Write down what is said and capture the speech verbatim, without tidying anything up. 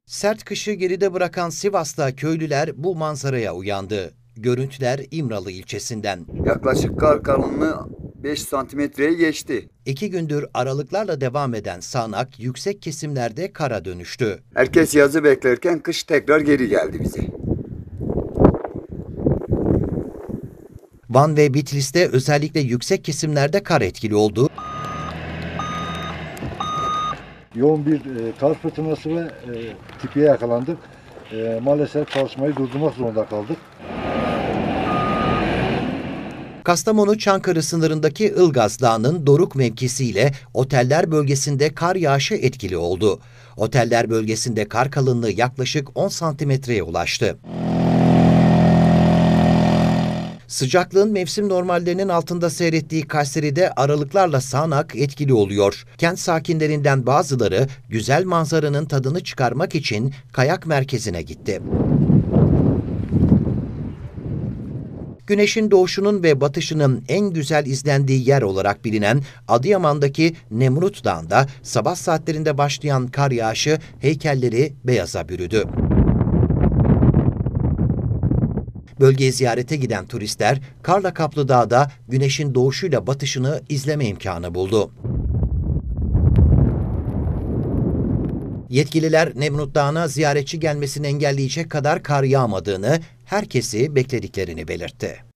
Sert kışı geride bırakan Sivas'ta köylüler bu manzaraya uyandı. Görüntüler İmralı ilçesinden. Yaklaşık kar kalınlığı beş santimetreyi geçti. İki gündür aralıklarla devam eden sağanak yüksek kesimlerde kara dönüştü. Herkes yazı beklerken kış tekrar geri geldi bize. Van ve Bitlis'te özellikle yüksek kesimlerde kar etkili oldu. Yoğun bir e, kar fırtınası ve e, tipiye yakalandık. E, maalesef çalışmayı durdurmak zorunda kaldık. Kastamonu-Çankırı sınırındaki Ilgaz Dağı'nın doruk mevkisiyle oteller bölgesinde kar yağışı etkili oldu. Oteller bölgesinde kar kalınlığı yaklaşık on santimetreye ulaştı. Sıcaklığın mevsim normallerinin altında seyrettiği Kayseri'de aralıklarla sağanak etkili oluyor. Kent sakinlerinden bazıları güzel manzaranın tadını çıkarmak için kayak merkezine gitti. Güneşin doğuşunun ve batışının en güzel izlendiği yer olarak bilinen Adıyaman'daki Nemrut Dağı'nda sabah saatlerinde başlayan kar yağışı heykelleri beyaza bürüdü. Bölgeye ziyarete giden turistler karla kaplı dağda güneşin doğuşuyla batışını izleme imkanı buldu. Yetkililer Nemrut Dağı'na ziyaretçi gelmesini engelleyecek kadar kar yağmadığını, herkesi beklediklerini belirtti.